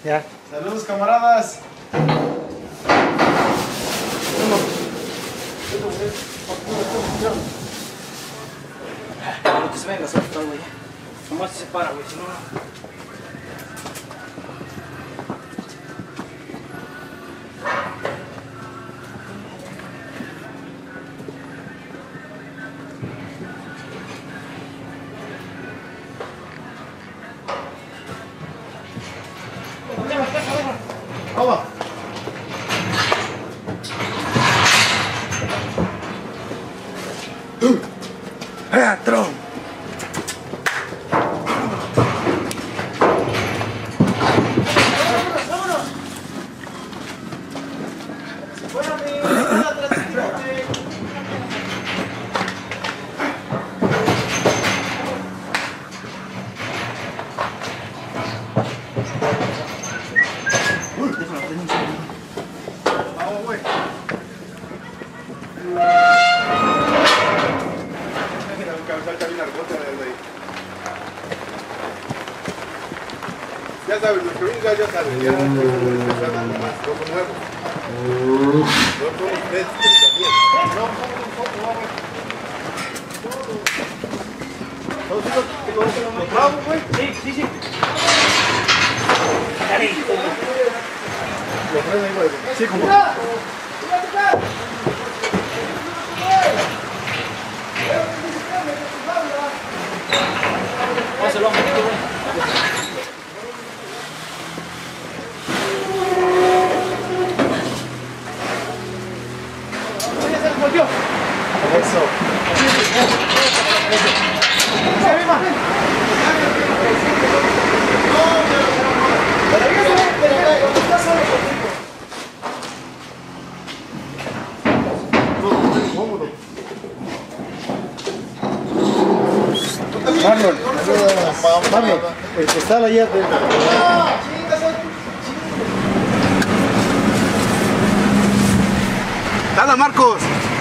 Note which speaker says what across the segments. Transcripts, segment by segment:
Speaker 1: Ya.
Speaker 2: Saludos, camaradas.
Speaker 3: Lo que se venga, suelta, güey. Nomás se para, güey, si no...
Speaker 2: Vamos.
Speaker 1: ¡Patrón!
Speaker 2: Vamos, güey. Ya sabes, los que ya saben, ya empezando más, como nuevo. No somos tres, también. No, ¿los bravos, güey?
Speaker 3: Sí.
Speaker 2: Los tres ahí, güey. Sí, como.
Speaker 3: Pásalo, güey.
Speaker 2: Eso.
Speaker 1: Mario, está allá adentro.
Speaker 2: ¡Dale, Marcos!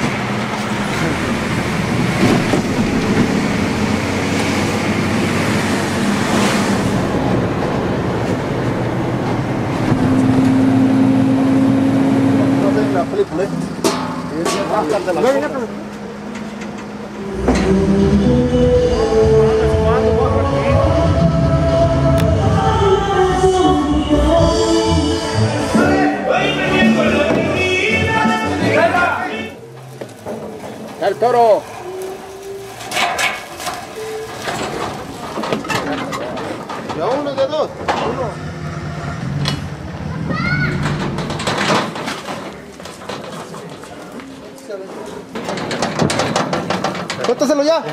Speaker 1: No sé la película, ¡El toro!
Speaker 2: ¿De uno de dos?
Speaker 1: ¡Suéltaselo ya!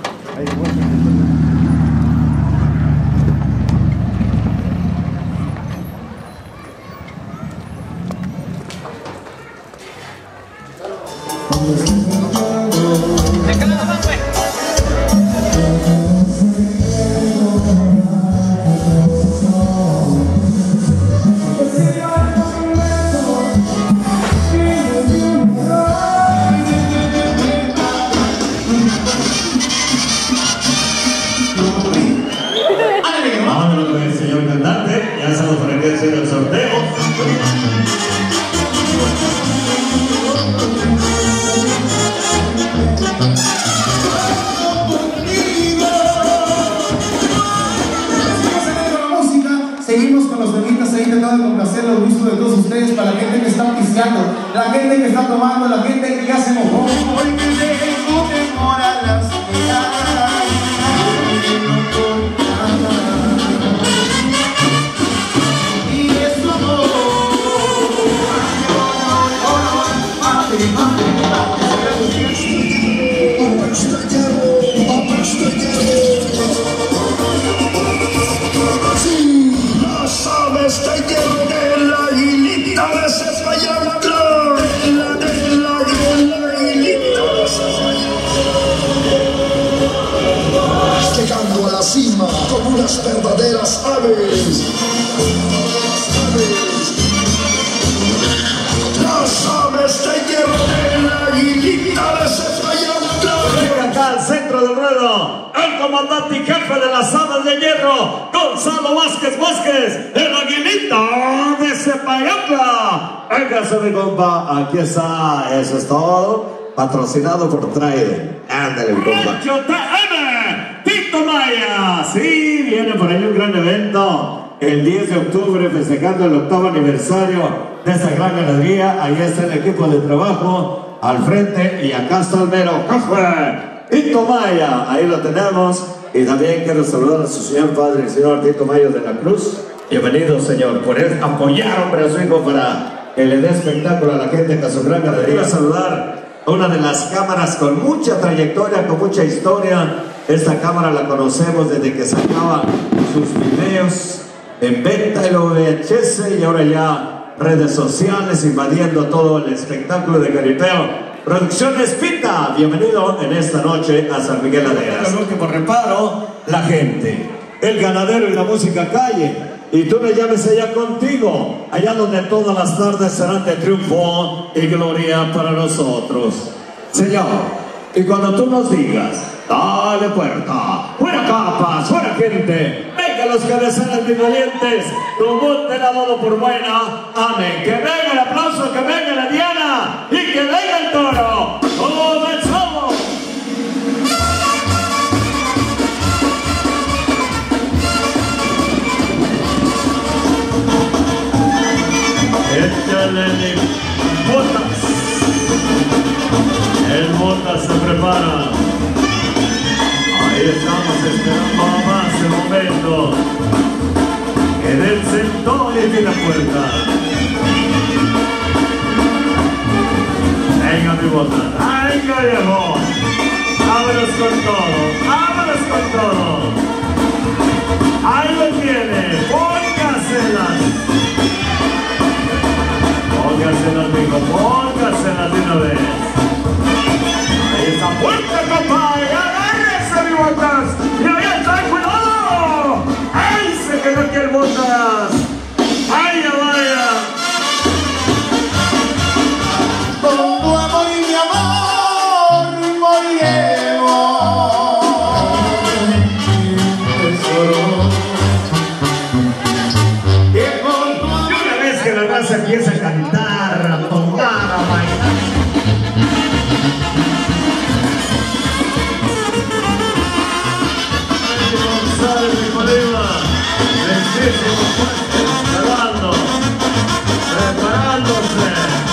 Speaker 4: Vámonos con el señor cantante, ya estamos por aquí haciendo el sorteo.
Speaker 5: Seguimos con los temitas ahí tratando de complacer los gustos de todos ustedes, para la gente que está pisteando, la gente que está tomando, la gente que ya se mojó. Hoy que tengo temor a las miradas. Y eso
Speaker 6: llegando a la cima como unas verdaderas aves. Las aves de hierro, el aguilita de Cefayantla.
Speaker 4: Llega acá al centro del ruedo. el comandante y jefe de las Aves de Hierro, Gonzalo Vázquez, el Aguilita de Cepayatla. Véngase mi compa, aquí está, eso es todo, patrocinado por Trident. Ándale mi compa. Tito Maya, sí, viene por ahí un gran evento, el 10 de octubre festejando el 8º aniversario de esta gran ganadería. Ahí está el equipo de trabajo al frente y acá está el mero jefe, Tito Maya, ahí lo tenemos. Y también quiero saludar a su señor padre, el señor Tito Maya de la Cruz. Bienvenido, señor, por apoyar, hombre, a su hijo para que le dé espectáculo a la gente de su gran ganadería. Quiero saludar a una de las cámaras con mucha trayectoria, con mucha historia. Esta cámara la conocemos desde que sacaba sus videos en venta en VHS y ahora ya redes sociales invadiendo todo el espectáculo de jaripeo. Producciones Pita, bienvenido en esta noche a San Miguel Aderas. El último reparo, la gente, el ganadero y la música calle. Y tú me llames allá contigo, allá donde todas las tardes serán de triunfo y gloria para nosotros. Señor, y cuando tú nos digas, dale puerta, fuera capas, fuera gente, venga los cabeceras bien valientes, tu monte la dado por buena, amén. Que venga el aplauso, que venga la diana y que venga el toro. ¡Comenzamos! Échale botas. El botas se prepara. Ahí estamos esperando a más el momento. Que del sentón y la puerta. Venga mi botas. Venga viejo. Vámonos con todo. Vámonos con todo. Ahí lo tiene. Póngaselas. Póngaselas, mijo, póngaselas de una vez. Ahí está fuerte, compadre. Agárrese, mi botas. Y ahí está, cuidado. Ahí se quedó aquí el botas. Vaya, vaya.
Speaker 5: Con tu amor y mi amor moriremos.
Speaker 4: Y una vez que la raza empieza a cantar, a tomar, a bailar. González de Colima, lentísimo, fuerte, escalando, preparándose.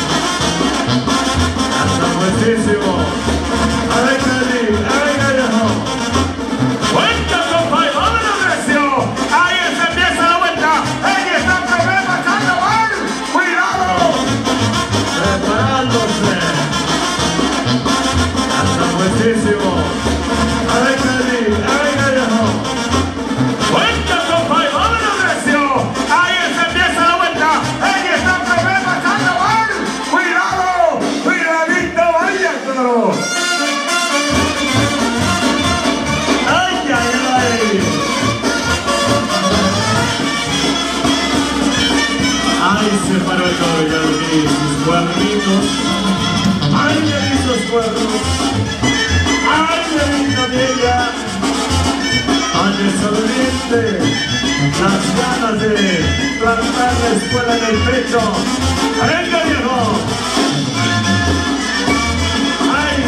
Speaker 4: Hasta fuertísimo. A ver, Cali, a ver, Gallejo. ¡Vuelta, compadre! ¡Vámonos, Recio! Ahí se empieza la vuelta. Ahí está el problema, Carnaval. ¡Cuidado! Preparándose. Hasta fuertísimo. A ver, Cali, a ver, Gallejo. ¡Vuelta, compadre! ¡Vámonos, Recio! Ahí se empieza la vuelta. Ahí está el problema, Carnaval. ¡Cuidado! ¡Cuidadito! ¡Vaya, toro! ¡Ay, ay, ay! ¡Ay, se paró el toro! Ya lo vi, sus cuernitos. ¡Ay, le vi sus cuernos! ¡Ay, le vi también ya! ¡Ay, desobediente! Las ganas de plantar la escuela en el pecho. ¡Venga, viejo! ¡Ay!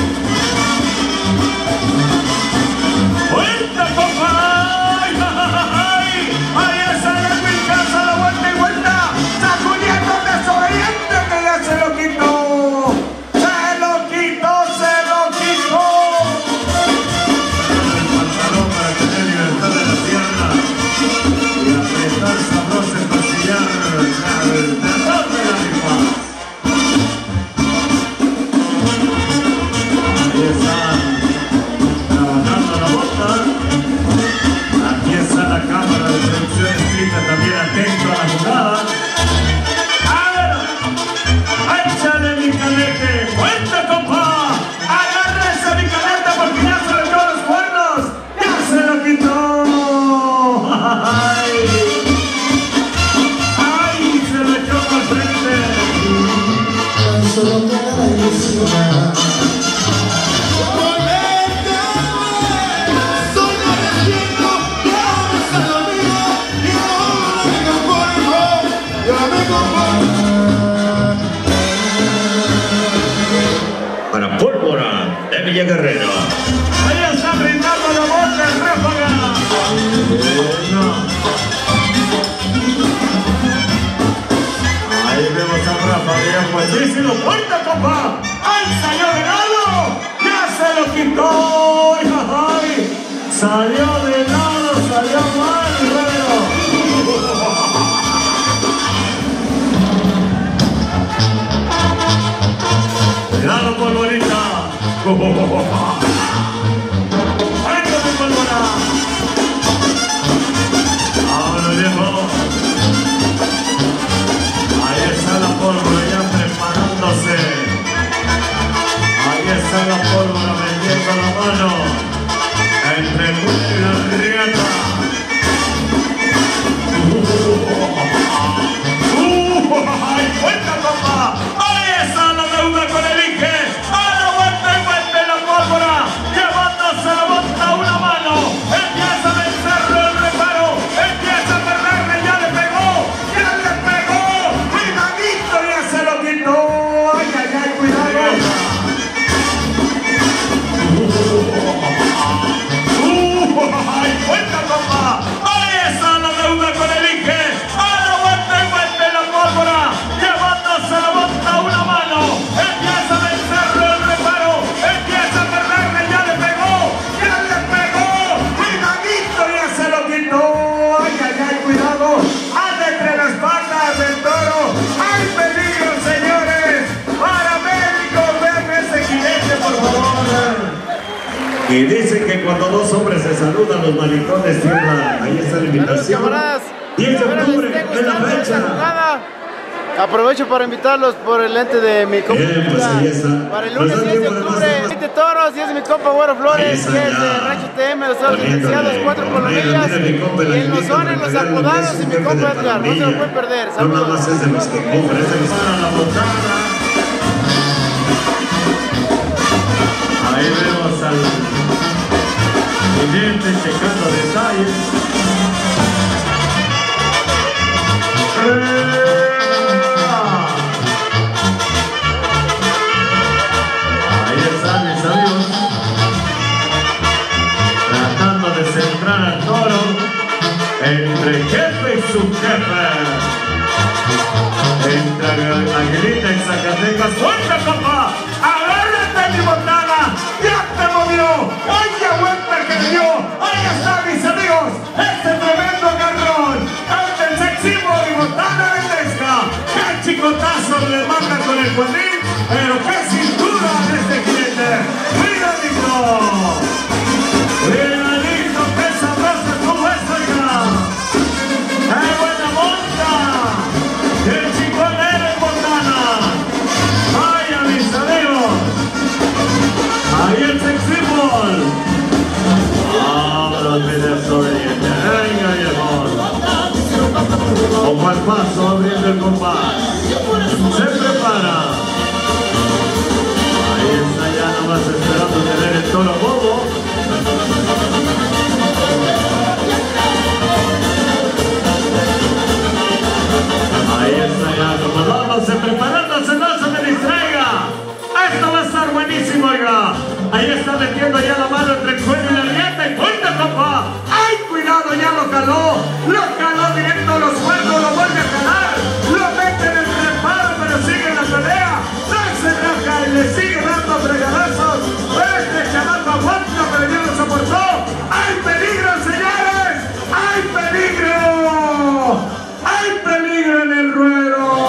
Speaker 4: ¡Vuelta, compa! ¡Ay! ¡Ahí está la Wilcasa, la vuelta y vuelta! ¡Sacudiendo el desobediente que ya se lo quitó! ¡Se lo quitó, se lo quitó! El pantalón para tener libertad de la tierra y apretar sabroso el pastillar, el terror de la rifa. Calle Guerrero. Allá está brindando la voz del Ráfaga. Ahí vemos a Ráfaga, ya buenísimo, fuerte, compa. ¡Ay, salió de lado! ¡Ya se lo quitó! ¡Ay! Salió de lado, salió mal, pero... ¡Cuidado, polvorita! ¡Ay, que me polvora! ¡Ahora, viejo! Ahí está la pólvora ya preparándose. Ahí está la pólvora metiendo la mano entre el cuello y la rieta. ¡Ay, cuenta, papá! ¡Ahí está la deuda con el Inge! ¡A la vuelta y vuelta la pólvora! ¡Llevándose la vuelta una mano! ¡Empieza a vencerlo el reparo! ¡Empieza a perderle! ¡Ya le pegó! ¡Ya le pegó! ¡Cuidadito! ¡Ya se lo quitó! ¡Ay, ay, ay! ¡Cuidado! ¡Ay, cuenta, papá! ¡Ahí está la deuda con el Inge! ¡A la vuelta y vuelta la pólvora! ¡Llevándose la vuelta una mano! ¡Empieza a vencerlo el reparo! ¡Empieza a perderle! ¡Ya le pegó! ¡Ya le pegó! ¡Cuidadito! ¡Ya se lo quitó! ¡Ay, ay, ay! ¡Cuidado! ¡Anda entre las patas del toro! ¡Hay peligro, señores! ¡Paramédicos! ¡Vean ese jinete, por favor! Y dicen que cuando dos hombres se saludan, los malitones tiemblan. Ahí está la invitación. 10 de octubre, en la fecha.
Speaker 1: Aprovecho para invitarlos por el ente de mi compa.
Speaker 4: Pues ahí está.
Speaker 1: Para el lunes 10 de octubre, 20 toros, y es de mi compa Güero Flores, que es de Rancho TM, los toros licenciados, 4 colomillas. Y en los zones, los apodados, y mi compa Edgar. No se lo pueden perder.
Speaker 4: No nada más es de los que compran, es de los que van a la montada. Ahí vemos al cliente checando detalles. Ahí están mis amigos, tratando de centrar al toro entre jefe y subjefe, entre Aguilita y Zacatecas. ¡Fuerte, papá! ¡Agárrate, mi botana! ¡Ya te movió! ¡Ay, qué vuelta que le dio! ¡Ahí está, mis amigos! ¡Este tremendo garrón! ¡El del sexismo y botana de Tesca! ¡Qué chicotazo le manda con el cuadril! ¡Pero qué cintura de este cliente! ¡Cuidadito! ¡Cuidadito! ¡Qué sabroso estuvo esto, oiga! ¡Qué buena monta! ¡Qué chicón eres, botana! ¡Vaya, mis amigos! ¡Ahí el sex symbol! ¡Vámonos, mi desobediente! ¡Venga, viejo! Ojo al paso, abriendo el compás. Se prepara. Ahí está ya nomás esperando tener el toro bobo. Ahí está ya como dándose, preparándose, no se me distraiga. Esto va a estar buenísimo, oiga. Ahí está metiendo ya la mano entre el cuello y la rieta. ¡Y fuerte, papá! ¡Ay, cuidado! Ya lo caló. Lo caló directo a los cuernos, lo vuelve a calar. Lo mete en el reparo, pero sigue en la pelea. No se raja y le sigue dando fregadazos. Este chamaco aguanta, pero ya lo soportó. ¡Hay peligro, señores! ¡Hay peligro! ¡Hay peligro en el ruedo!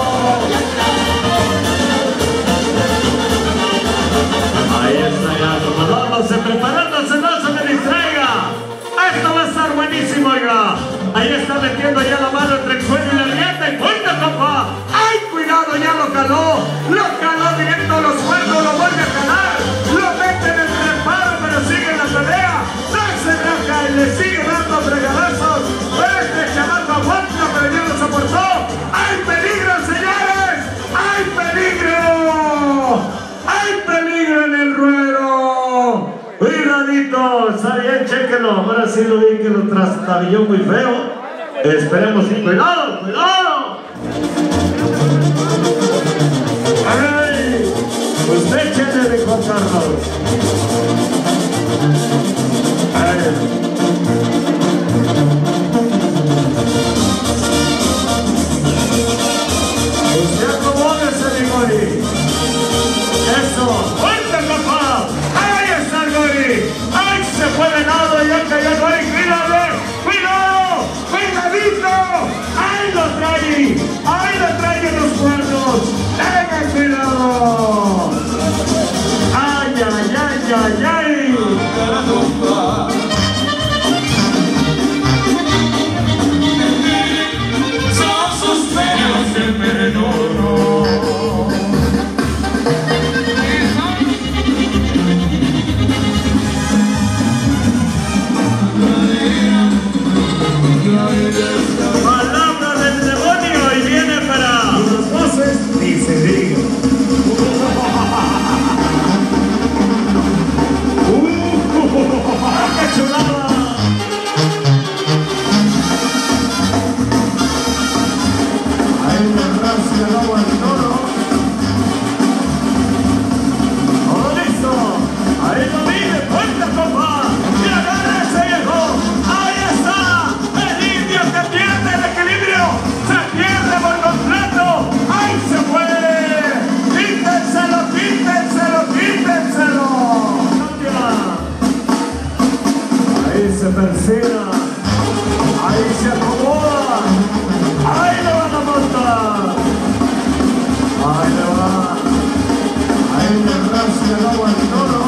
Speaker 4: Ahí está ya acomodándose, preparándose, no se me distraiga. Esto va a estar buenísimo, oiga. Ahí está metiendo ya la mano entre el cuello y la rieta. ¡Y fuerte, papá! ¡Ay, cuidado! Ya lo caló. Lo caló directo a los cuernos, lo vuelve a calar. Lo mete en el reparo, pero sigue en la pelea. No se raja y le sigue dando fregadazos. Este chamaco aguanta, pero ya lo soportó. ¡Hay peligro, señores! ¡Hay peligro! ¡Hay peligro en el ruedo! Cuidadito, está bien, chéquenlo. Ahora sí lo vi que lo trastabilló muy feo. Esperemos, sí. ¡Cuidado, cuidado! ¡Ay! Usted échale de Juan Carlos. Usted acomódese, mi Gori. Eso, fuerte, papá. Ahí está el Gori. Ahí se fue de lado y ya cayó el Gori. Cuídale, cuidado, cuidadito. Ahí lo trae en los cuernos. Tengan cuidado. Ay, ay, ay, ay, ay.
Speaker 7: Son sus pelos de perdono.
Speaker 4: Palabra del demonio y viene para los voces ni se diga. ¡Qué chulada! Ahí le rancia el agua al toro. ¡Todo listo! Ahí lo vive, fuerte, compa. ¡Y agarra ese viejo! ¡Ahí está! ¡El indio que pierde el equilibrio! ¡Se pierde por completo! ¡Ahí se fue! ¡Quítenselo, quítenselo, quítenselo! Ahí se persina, ahí se acomoda, ahí le van a montar, ahí le va, ahí le rancia el agua al toro.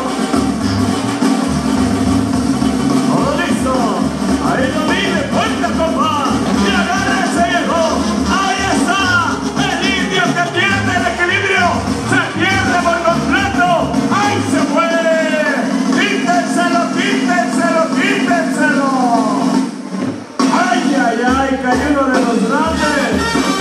Speaker 4: Todo listo, ahí lo vive, fuerte, compa, y agarra ese viejo, ahí está, el indio que pierde el equilibrio, se pierde por completo, ahí se fue, quítenselo, quítenselo, quítenselo. Ay, ay, ay, cayó uno de los grandes.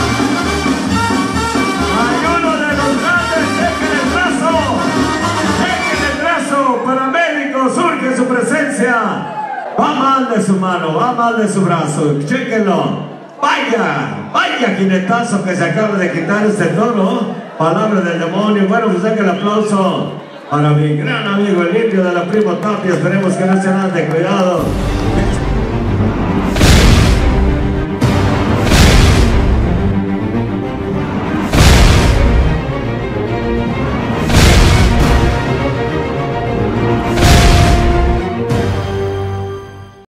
Speaker 4: Hay uno de los grandes, dejen el brazo. Dejen el brazo, paramédicos, surge su presencia. Va mal de su mano, va mal de su brazo, chéquenlo. Vaya, vaya jinetazo que se acaba de quitar este toro. Palabra del demonio. Bueno, pues saque el aplauso para mi gran amigo el indio de la Primo Tapia. Esperemos que no se nada de cuidado.